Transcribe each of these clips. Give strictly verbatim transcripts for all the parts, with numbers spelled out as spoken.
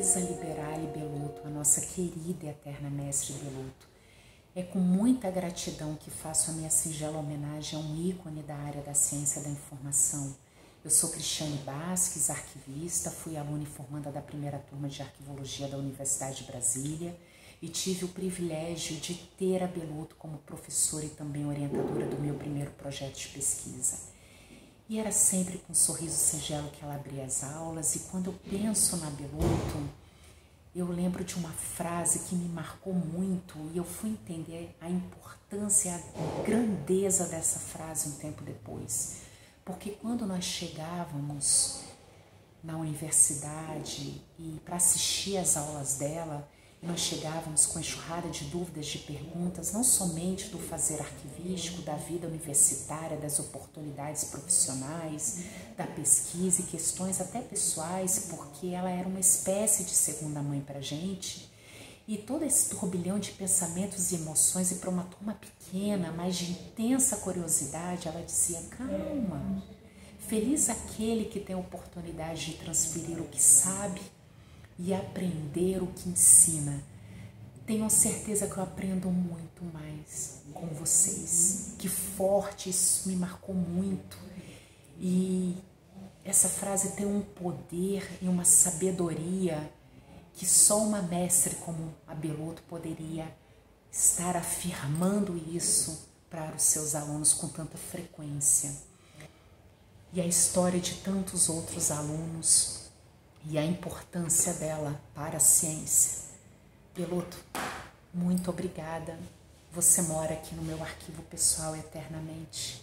Heloísa Liberale Belotto, a nossa querida e eterna mestre Belotto. É com muita gratidão que faço a minha singela homenagem a um ícone da área da ciência da informação. Eu sou Cristiane Basques, arquivista, fui aluna e formanda da primeira turma de arquivologia da Universidade de Brasília e tive o privilégio de ter a Belotto como professora e também orientadora do meu primeiro projeto de pesquisa. E era sempre com um sorriso singelo que ela abria as aulas, e quando eu penso na Belotto, eu lembro de uma frase que me marcou muito e eu fui entender a importância, a grandeza dessa frase um tempo depois. Porque quando nós chegávamos na universidade e para assistir às aulas dela, nós chegávamos com enxurrada de dúvidas, de perguntas, não somente do fazer arquivístico, da vida universitária, das oportunidades profissionais, da pesquisa e questões até pessoais, porque ela era uma espécie de segunda mãe para a gente. E todo esse turbilhão de pensamentos e emoções, e para uma turma pequena, mas de intensa curiosidade, ela dizia: calma, feliz aquele que tem a oportunidade de transferir o que sabe e aprender o que ensina. Tenham certeza que eu aprendo muito mais com vocês. Que forte, isso me marcou muito. E essa frase tem um poder e uma sabedoria que só uma mestre como a Belotto poderia estar afirmando isso para os seus alunos com tanta frequência. E a história de tantos outros alunos e a importância dela para a ciência. Belotto, muito obrigada. Você mora aqui no meu arquivo pessoal eternamente.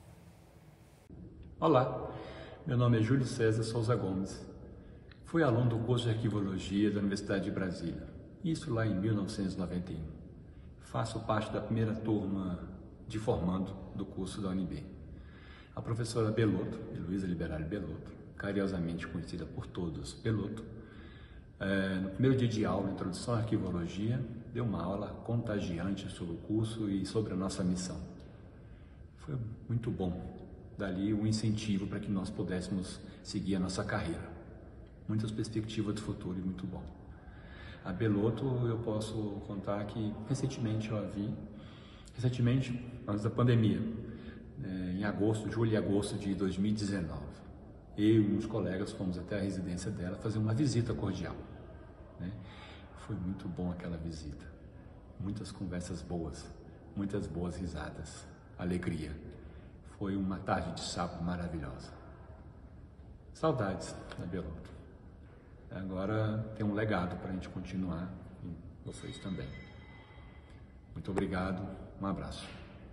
Olá, meu nome é Júlio César Souza Gomes. Fui aluno do curso de Arquivologia da Universidade de Brasília, isso lá em mil novecentos e noventa e um. Faço parte da primeira turma de formando do curso da U N B. A professora Belotto, Heloísa Liberale Belotto, carinhosamente conhecida por todos, Belotto, é, no primeiro dia de aula, Introdução à Arquivologia, deu uma aula contagiante sobre o curso e sobre a nossa missão. Foi muito bom, dali um incentivo para que nós pudéssemos seguir a nossa carreira. Muitas perspectivas de futuro e muito bom. A Belotto, eu posso contar que recentemente eu a vi, recentemente, antes da pandemia, é, em agosto, julho e agosto de dois mil e dezenove. Eu e uns colegas fomos até a residência dela fazer uma visita cordial, né? Foi muito bom aquela visita, muitas conversas boas, muitas boas risadas, alegria. Foi uma tarde de sábado maravilhosa. Saudades da Belotto. Agora tem um legado para a gente continuar, e vocês também. Muito obrigado, um abraço.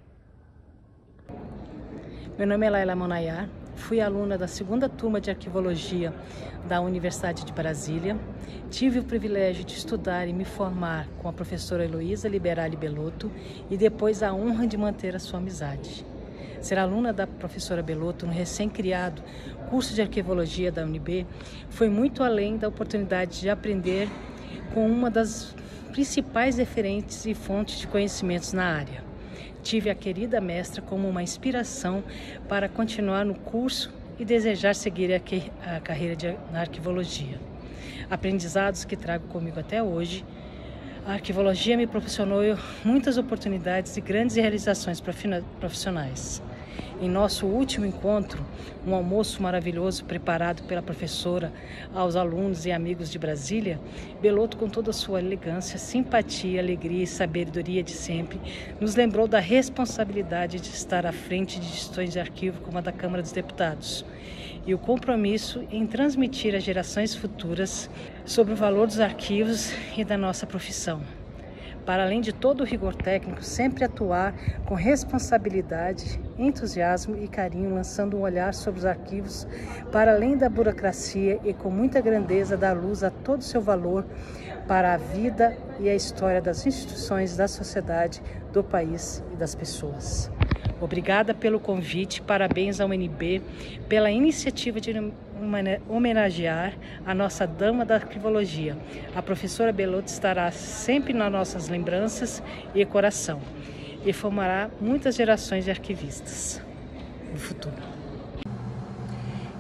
Meu nome é Laila Monayar, fui aluna da segunda turma de Arquivologia da Universidade de Brasília. Tive o privilégio de estudar e me formar com a professora Heloísa Liberale Belotto e depois a honra de manter a sua amizade. Ser aluna da professora Belotto no recém-criado curso de Arquivologia da U N B foi muito além da oportunidade de aprender com uma das principais referentes e fontes de conhecimentos na área. Tive a querida mestra como uma inspiração para continuar no curso e desejar seguir a, que, a carreira de, na arquivologia. Aprendizados que trago comigo até hoje. A arquivologia me proporcionou muitas oportunidades e grandes realizações profissionais. Em nosso último encontro, um almoço maravilhoso preparado pela professora aos alunos e amigos de Brasília, Belotto, com toda a sua elegância, simpatia, alegria e sabedoria de sempre, nos lembrou da responsabilidade de estar à frente de gestões de arquivo como a da Câmara dos Deputados e o compromisso em transmitir às gerações futuras sobre o valor dos arquivos e da nossa profissão. Para além de todo o rigor técnico, sempre atuar com responsabilidade, entusiasmo e carinho, lançando um olhar sobre os arquivos para além da burocracia e com muita grandeza dar luz a todo o seu valor para a vida e a história das instituições, da sociedade, do país e das pessoas. Obrigada pelo convite, parabéns ao U N B pela iniciativa de homenagear a nossa dama da arquivologia. A professora Belotto estará sempre nas nossas lembranças e coração e formará muitas gerações de arquivistas no futuro.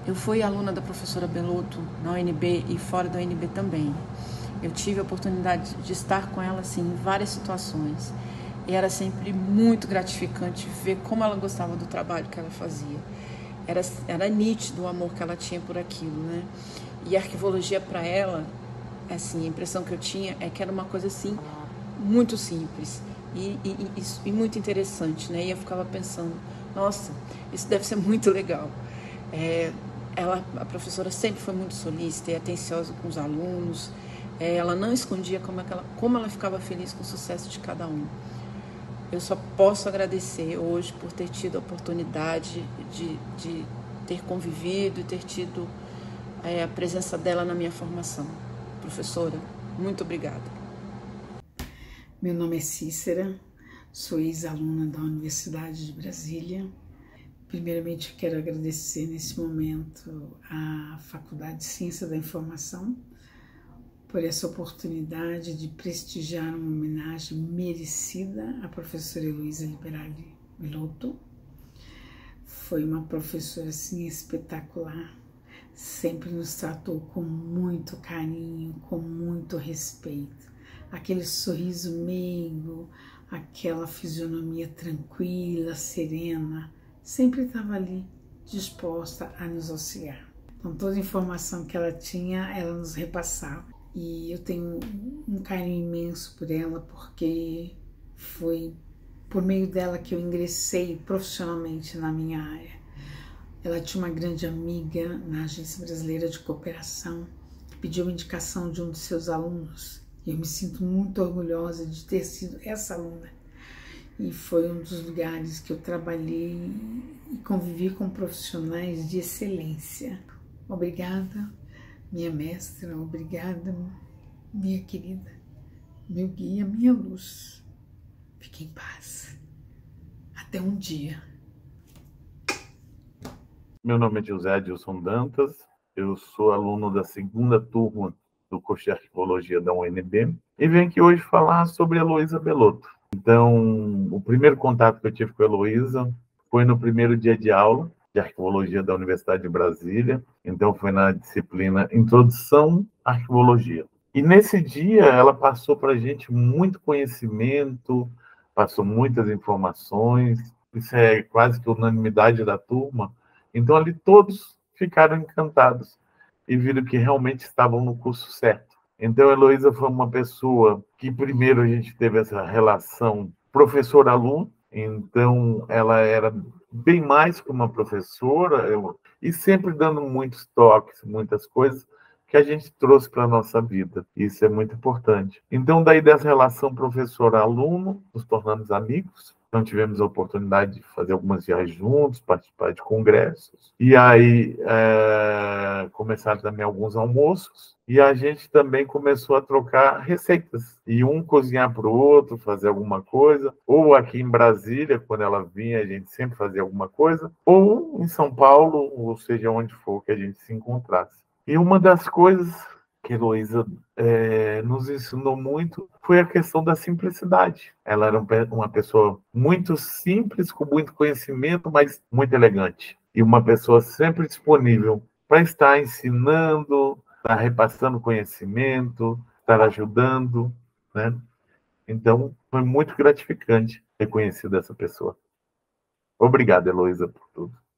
Eu fui aluna da professora Belotto na U N B e fora da U N B também. Eu tive a oportunidade de estar com ela assim, em várias situações. E era sempre muito gratificante ver como ela gostava do trabalho que ela fazia. Era, era nítido o amor que ela tinha por aquilo, né? E a arquivologia para ela, assim, a impressão que eu tinha é que era uma coisa assim, muito simples e, e, e, e muito interessante, né? E eu ficava pensando, nossa, isso deve ser muito legal. É, ela, a professora sempre foi muito solícita e atenciosa com os alunos. É, ela não escondia como, é que ela, como ela ficava feliz com o sucesso de cada um. Eu só posso agradecer hoje por ter tido a oportunidade de, de ter convivido e ter tido é, a presença dela na minha formação. Professora, muito obrigada. Meu nome é Cícera, sou ex-aluna da Universidade de Brasília. Primeiramente, eu quero agradecer nesse momento à Faculdade de Ciência da Informação por essa oportunidade de prestigiar uma homenagem merecida à professora Heloísa Liberali Belotto. Foi uma professora assim espetacular, sempre nos tratou com muito carinho, com muito respeito. Aquele sorriso meigo, aquela fisionomia tranquila, serena, sempre estava ali, disposta a nos auxiliar. Então, toda a informação que ela tinha, ela nos repassava. E eu tenho um carinho imenso por ela, porque foi por meio dela que eu ingressei profissionalmente na minha área. Ela tinha uma grande amiga na Agência Brasileira de Cooperação, que pediu a indicação de um de seus alunos. E eu me sinto muito orgulhosa de ter sido essa aluna. E foi um dos lugares que eu trabalhei e convivi com profissionais de excelência. Obrigada, minha mestra, obrigada, minha querida, meu guia, minha luz. Fique em paz. Até um dia. Meu nome é José Adilson Dantas, eu sou aluno da segunda turma do curso de Arquivologia da U N B e venho aqui hoje falar sobre a Heloísa Belotto. Então, o primeiro contato que eu tive com a Heloísa foi no primeiro dia de aula de Arquivologia da Universidade de Brasília, então foi na disciplina Introdução à Arquivologia. E nesse dia ela passou para a gente muito conhecimento, passou muitas informações, isso é quase que unanimidade da turma, então ali todos ficaram encantados e viram que realmente estavam no curso certo. Então a Heloísa foi uma pessoa que primeiro a gente teve essa relação professor-aluno, então ela era bem mais que uma professora, eu, e sempre dando muitos toques, muitas coisas que a gente trouxe para a nossa vida. Isso é muito importante. Então, daí dessa relação professor-aluno, nos tornamos amigos. Então, tivemos a oportunidade de fazer algumas viagens juntos, participar de congressos. E aí, é, começaram também alguns almoços. E a gente também começou a trocar receitas. E um cozinhar para o outro, fazer alguma coisa. Ou aqui em Brasília, quando ela vinha, a gente sempre fazia alguma coisa. Ou em São Paulo, ou seja, onde for que a gente se encontrasse. E uma das coisas que a Heloísa é, nos ensinou muito foi a questão da simplicidade. Ela era uma pessoa muito simples, com muito conhecimento, mas muito elegante. E uma pessoa sempre disponível para estar ensinando, estar repassando conhecimento, estar ajudando, né? Então, foi muito gratificante ter conhecido essa pessoa. Obrigado, Heloísa, por tudo.